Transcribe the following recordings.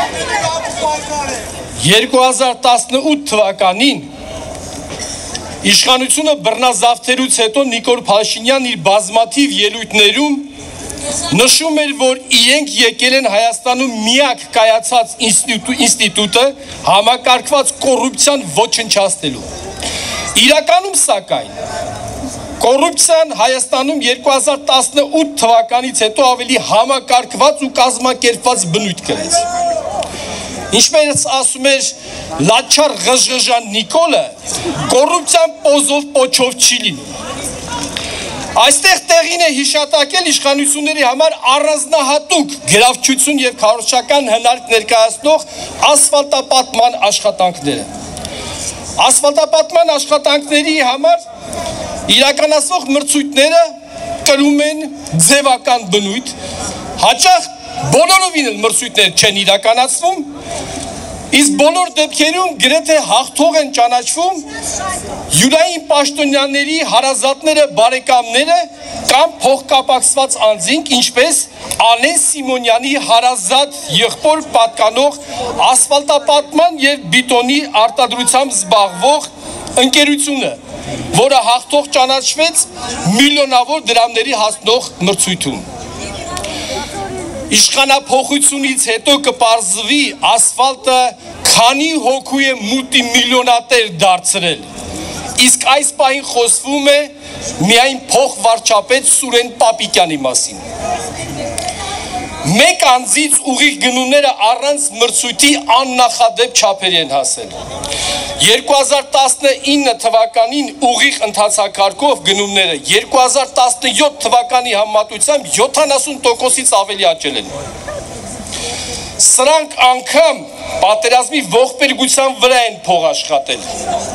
2018 թվականին իշխանությունը բռնազավթերուց հետո Նիկոլ Փաշինյանն իր բազմաթիվ ելույթներում նշում էր, որ իրենք եկել են Հայաստանում միակ կայացած ինստիտուտը համակարգված կոռուպցիան ոչնչացնելու։ Իրականում սակայն կոռուպցիան Հայաստանում 2018 թվականից հետո ավելի համակարգված ու կազմակերպված բնույթ կրեց։ Ինչպես ասում էր Լաչար Ղժղժան Նիկոլը, կոռուպցիան պոզով պոչով չի լինում։ Այստեղ տեղին է հիշատակել իշխանությունների համար առանձնահատուկ գրավչություն և քարոզչական հնարք ներկայացնող ասֆալտապատման աշխատանքները։ Ասֆալտապատման աշխատանքների համար իրականացվող մրցույթները կրում են ձևական բնույթ, հաճախ բոլորովին էլ մրցույթներ չեն իրականացվում, իսկ բոլոր դեպքերում գրեթե հաղթող են ճանաչվում յուրային պաշտոնյաների հարազատները, բարեկամները կամ փոխկապակցված անձինք, ինչպես Ալեն Սիմոնյանի հարազատ եղբոր պատկանող ասֆալտապատման և բիտոնի արտադրությամբ զբաղվող ընկերությունը, որը հաղթող ճանաչվեց միլիոնավոր դրամների հասնող մրցույթում։ Իշխանափոխությունից հետո կպարզվի ասֆալտը քանի հոգու է մուլտիմիլիոնատեր դարձրել, իսկ այս պահին խոսվում է միայն փոխվարչապետ Սուրեն Պապիկյանի մասին։ Մեկ անձից ուղիղ գնումները առանց մրցույթի աննախադեպ չափերի են հասել։ 2019 թվականին ուղիղ ընթացակարգով գնումները 2017 թվականի համեմատությամբ 70%-ից ավելի աճել են։ Սրանք անգամ պատերազմի ողբերգության վրա են փող աշխատել։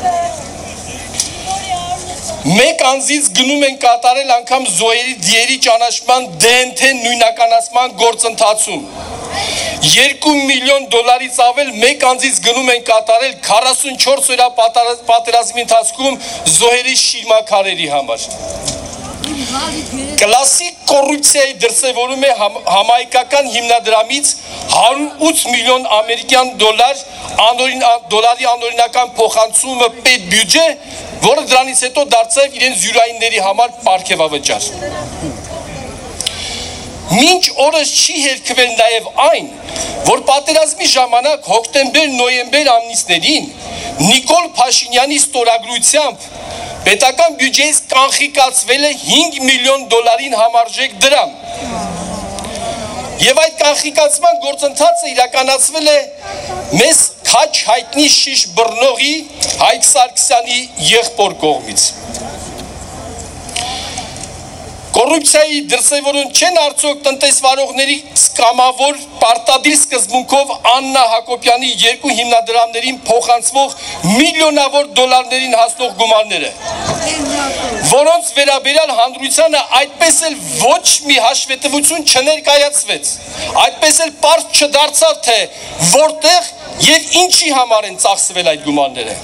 Մեկ անձից գնում են կատարել անգամ զոհերի դիերի ճանաչման DNT նույնականացման գործընթացում։ 2 միլիոն դոլարից ավել մեկ անձից գնում են կատարել 44 օրյա պատերազմի ընթացքում զոհերի շիրմաքարերի համար։ Կլասիկ կոռուպցիայի դրսևորում է համահայկական հիմնադրամից 108 միլիոն ամերիկյան դոլարի անօրինական փոխանցումը պետբյուջե, որը դրանից հետո դարձավ իրենց յուրայինների համար պարգևավճար։ Մինչ օրս չի հերքվել նաև այն, որ պատերազմի ժամանակ հոկտեմբեր-նոյեմբեր ամիսներին Նիկոլ Փաշինյանի ստորագրությամբ պետական բյուջեից կանխիկացվել է 5 միլիոն դոլարին համարժեք դրամ։ Եվ այդ կանխիկացման գործընթացը իրականացվել է մեզ քաչ հայտնի շիշ բռնողի Հայկ Սարգսյանի եղբոր կողմից։ Կոռուպցիայի դրսևորում չեն արդյոք տնտեսվարողների կամավոր պարտադիր սկզբունքով Աննա Հակոբյանի երկու հիմնադրամներին փոխանցվող միլիոնավոր դոլարներին հասնող գումարները, որոնց վերաբերյալ հանրությանը այդպես էլ ոչ մի հաշվետվություն չներկայացվեց, այդպես էլ պարզ չդարձավ, թե որտեղ և ինչի համար են ծախսվել այդ գումարները։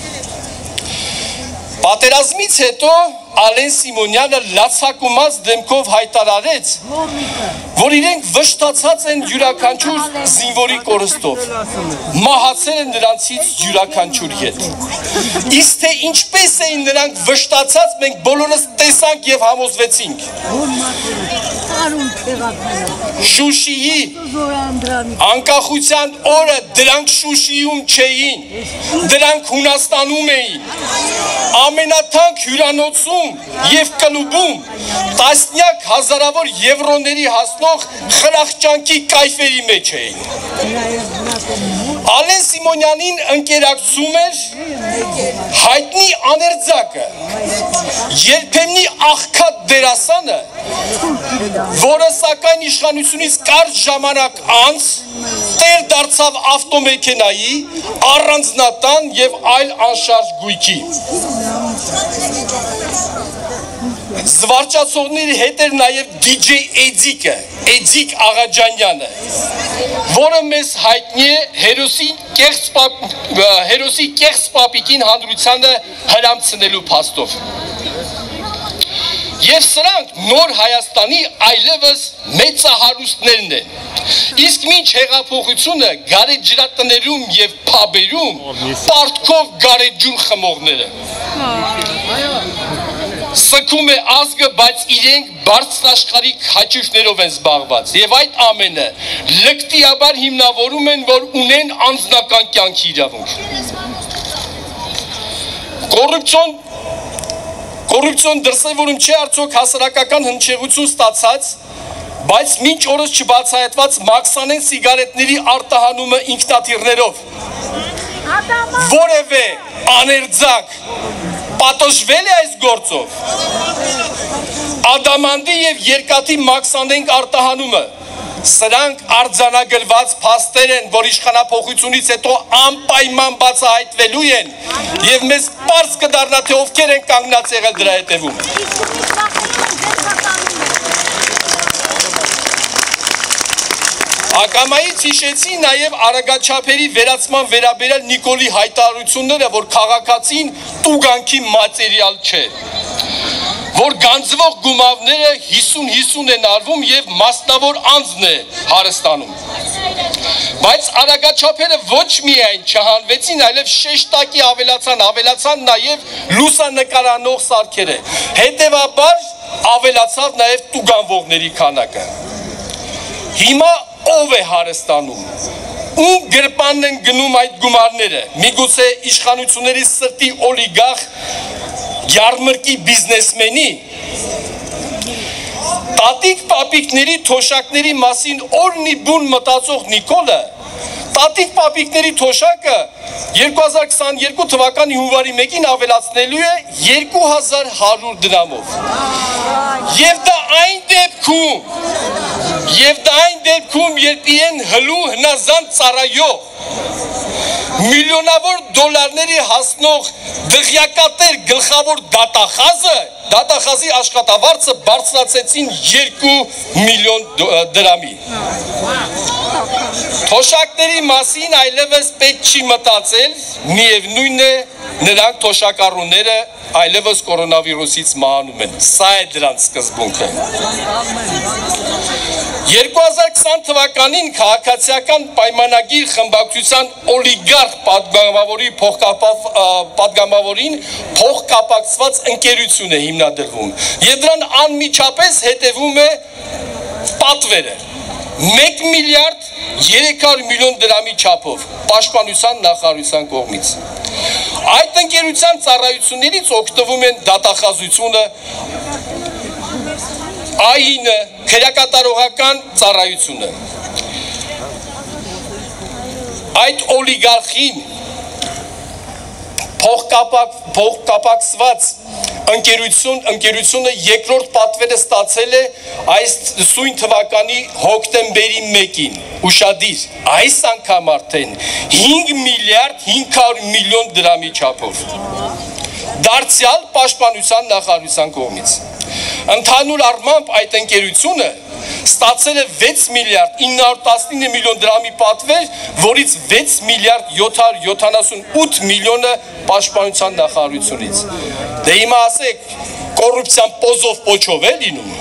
Պատերազմից հետո Ալեն Սիմոնյանը լացակումած դեմքով հայտարարեց, որ իրենք վշտացած են յուրաքանչյուր զինվորի կորստով, մահացել են նրանցից յուրաքանչյուր հետ։ Իսկ թե ինչպես էին նրանք վշտացած, մենք բոլորս տեսանք և համոզվեցինք։ Շուշիի անկախության օրը դրանք Շուշիում չէին, դրանք Հունաստանում էին, ամենաթանկ հյուրանոցում և կլուբում տասնյակ հազարավոր եվրոների հասնող խրախճանքի կայֆերի մեջ էին։ Ալեն Սիմոնյանին ընկերակցում էր հայտնի աներձակը, երբեմնի աղքատ դերասանը, որը սակայն իշխանությունից կարճ ժամանակ անց տեր դարձավ ավտոմեքենայի, առանձնատան և այլ անշարժ գույքի։ Զվարճացողների հետ էր նաև DJ Էդիկը, Էդիկ Աղաջանյանը, որը մեզ հայտնի է հերոսի կեղծ պապիկին հանրությանը հրամցնելու փաստով։ Եվ սրանք նոր Հայաստանի այլևս մեծահարուստներն են։ Իսկ մինչ հեղափոխությունը գարեջրատներում եւ փաբերում պարտքով գարեջուր խմողները։ Սգում է ազգը, բայց իրենք բարձրաշխարհիկ հաճույքներով են զբաղված եւ այդ ամենը լկտիաբար հիմնավորում են, որ ունեն անձնական կյանքի իրավունք։ Կոռուպցիոն դրսևորում չէ արդյոք հասարակական հնչեղություն ստացած, բայց մինչ օրս չբացահայտված մաքսանեն սիգարետների արտահանումը ինքնաթիռներով։ Որևէ աներձակ պատժվել է այս գործով։ Ադամանդի եւ երկաթի մաքսանենք արտահանումը սրանք արձանագրված փաստեր են, որ իշխանափոխությունից հետո անպայման բացահայտվելու են եւ մեզ պարզ կդառնա թե ովքեր են կանգնած եղել դրա հետևում։ Ակամայից հիշեցի նաև արագաչափերի վերացման վերաբերյալ Նիկոլի հայտարարությունները, որ քաղաքացին տուգանքի մատերիալ չէ, որ գանձվող գումարները 50-50 են արվում եւ մասնավոր անձն է հարստանում։ Բայց արագաչափերը ոչ միայն չհանվեցին, այլև շեշտակի ավելացան նաև լուսանկարանող սարքերը։ Հետևաբար ավելացավ նաև տուգանվողների քանակը։ Հիմա ով է հարստանում, ում գրպանն են գնում այդ գումարները, միգուցե իշխանությունների սրտի օլիգարխ յարմրկի բիզնեսմենի, տատիկ պապիկների թոշակների մասին օրնի բուն մտածող Նիկոլը, տատիկ պապիկների թոշակը 2022 թվականի հունվարի 1-ին ավելացնելու է 2100 դրամով։ Եվ դա այն դեպքում, երբ իրեն հլու հնազանդ ծառայող միլիոնավոր դոլարների հասնող դղյակատեր գլխավոր դատախազի աշխատավարձը բարձրացեցին 2 միլիոն դրամի։ Թոշակների մասին այլևս պետք չի մտածել, միևնույն է, նրանք թոշակառուները այլևս կորոնավիրուսից մահանում են։ Սա է դրանց սկզբունքը։ 2020 թվականին քաղաքացիական պայմանագիր խմբակցության օլիգարխ պատգամավորին փոխկապակցված ընկերություն է հիմնադրվում եւ դրան անմիջապես հետևում է պատվերը 1 միլիարդ 300 միլիոն դրամի չափով պաշտպանության նախարարության կողմից։ Այդ ընկերության ծառայություններից օգտվում են դատախազությունը, ԱԻՆ-ը, քրեակատարողական ծառայությունը։ Այդ օլիգարխին փոխկապակցված ընկերությունը երկրորդ պատվերը ստացել է այս սույն թվականի հոկտեմբերի 1-ին, ուշադիր, այս անգամ արդեն 5 միլիարդ 500 միլիոն դրամի չափով, դարձյալ պաշտպանության նախարարության կողմից։ Ընդհանուր առմամբ այդ ընկերությունը ստացել է 6 միլիարդ 919 միլիոն դրամի պատվեր, որից 6 միլիարդ 778 միլիոնը պաշտպանության նախարարությունից։ Դե հիմա ասեք, կոռուպցիան պոզով պոչով է լինում։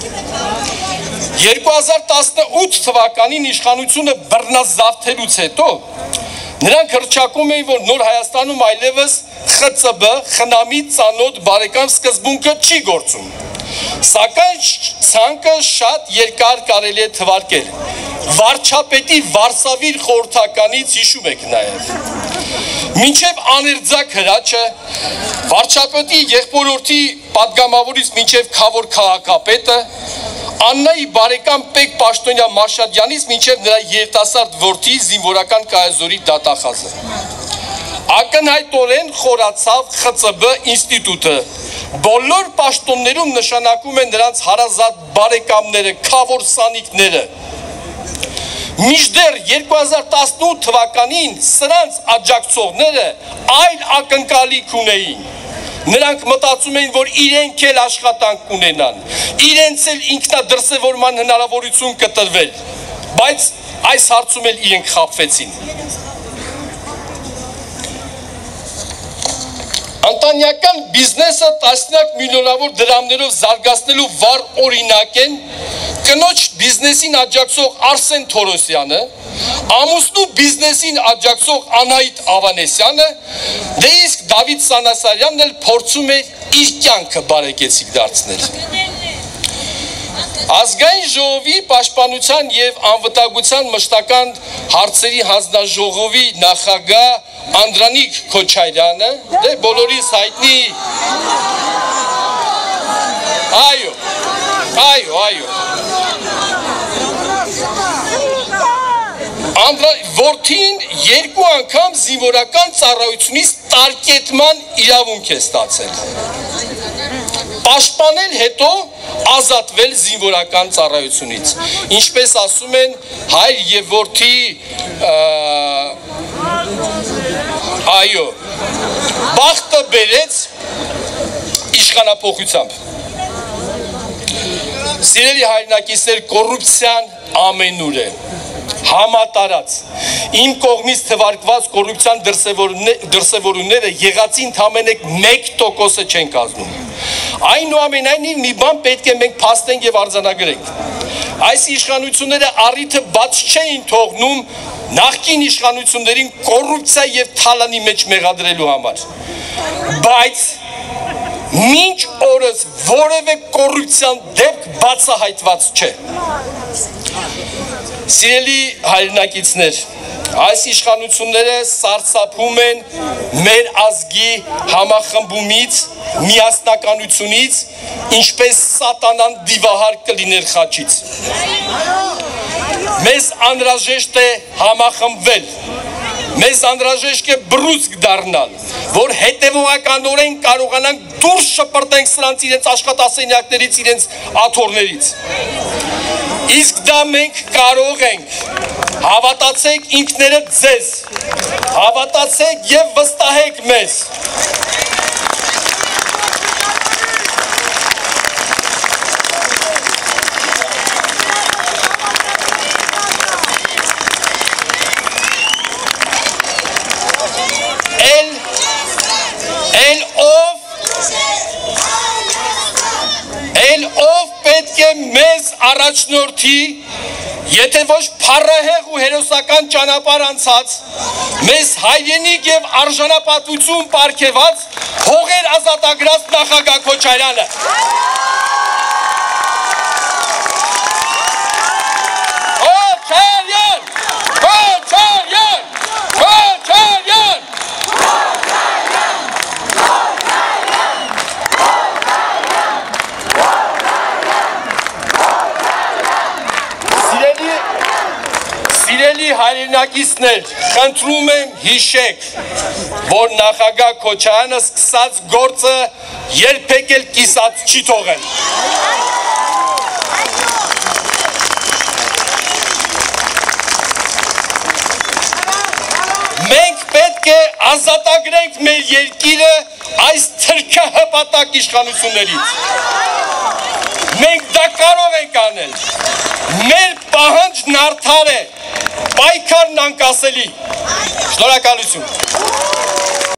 2018 թվականին իշխանությունը բռնազավթելուց հետո նրանք հռչակում էին, որ նոր Հայաստանում այլևս ԽՑԲ խնամի ծանոթ բարեկամ սկզբունքը չի գործում։ Սակայն ցանկը շատ երկար կարելի է թվարկել։ Վարչապետի Վարշավիր խորհրդականից հիշում եք նաև։ Մինչև աներձակ հրաչը, վարչապետի եղբորորդի պատգամավորից մինչև քավոր քաղաքապետը, Աննայի բարեկամ Պեկ Պաշտոնյա Մաշադյանից մինչև նրա երիտասարդ որդի զինվորական կայազորի դատախազը։ Ակնհայտորեն խորացավ ԽՑԲ ինստիտուտը։ Բոլոր պաշտոններում նշանակում են նրանց հարազատ բարեկամները, քավոր սանիկները։ Մինչդեռ 2018 թվականին սրանց աջակցողները այլ ակնկալիք ունեին։ Նրանք մտածում էին, որ իրենք էլ աշխատանք կունենան, իրենց էլ ինքնադրսևորման հնարավորություն կտրվել, բայց այս հարցում էլ իրենք խաբվեցին։ Ընտանեկան բիզնեսը տասնյակ միլիոնավոր դրամներով զարգացնելու վառ օրինակ են կնոջ բիզնեսին աջակցող Արսեն Թորոսյանը, ամուսնու բիզնեսին աջակցող Անահիտ Ավանեսյանը, դե իսկ Դավիթ Սանասարյանն էլ փորձում է իր կյանքը բարեկեցիկ դարձնել։ Ազգային ժողովի պաշտպանության և անվտանգության մշտական հարցերի հանձնաժողովի նախագահ Անդրանիկ Քոչարյանը, դե բոլորիս հայտնի, այո, որդին երկու անգամ զինվորական ծառայությունից տարկետման իրավունք է ստացել։ Պաշտպանել հետո ազատվել զինվորական ծառայությունից։ Ինչպես ասում են, հայր և որդի բախտը բերեց իշխանափոխությամբ։ Սիրելի հայրենակիցներ, կոռուպցիան ամենուր է, համատարած։ Իմ կողմից թվարկված կոռուպցիան դրսևորումները եղածի ընդամենը 1% չեն կազմում։ Այնուամենայնիվ մի բան պետք է մենք փաստենք եւ արձանագրենք։ Այս իշխանությունները առիթը բաց չէին թողնում նախկին իշխանություններին կոռուպցիա եւ թալանի մեջ մեղադրելու համար։ Բայց մինչ օրս որևէ կոռուպցիան դեպք բացահայտված չէ։ Սիրելի հայրենակիցներ, այս իշխանությունները սարսափում են մեր ազգի համախմբումից, միասնականությունից, ինչպես սատանան դիվահար կլիներ խաչից։ Մեզ անհրաժեշտ է համախմբվել, մեզ անհրաժեշտ է բռունցք դառնալ, որ հետևողականորեն կարողանանք դուրս շպրտենք սրանց իրենց աշխատասենյակներից, իրենց աթոռներից։ Իսկ դա մենք կարող ենք, հավատացեք ինքներդ ձեզ, հավատացեք և վստահեք մեզ։ Ով պետք է մեզ առաջնորդի, եթե ոչ փառահեղ ու հերոսական ճանապարհ անցած, մեզ հայրենիք և արժանապատվություն պարգևած հողեր ազատագրած նախագահ Քոչարյանը։ Սիրելի հայրենակիցներ, խնդրում եմ հիշեք, որ նախագահ Քոչարյանը սկսած գործը երբեք էլ կիսած չի թողել։ Մենք պետք է ազատագրենք մեր երկիրը այս թրքահպատակ իշխանություններից։ Մենք դա կարող ենք անել։ Մեր պահանջն արդար է, պայքարն անկասելի։ Շնորհակալություն։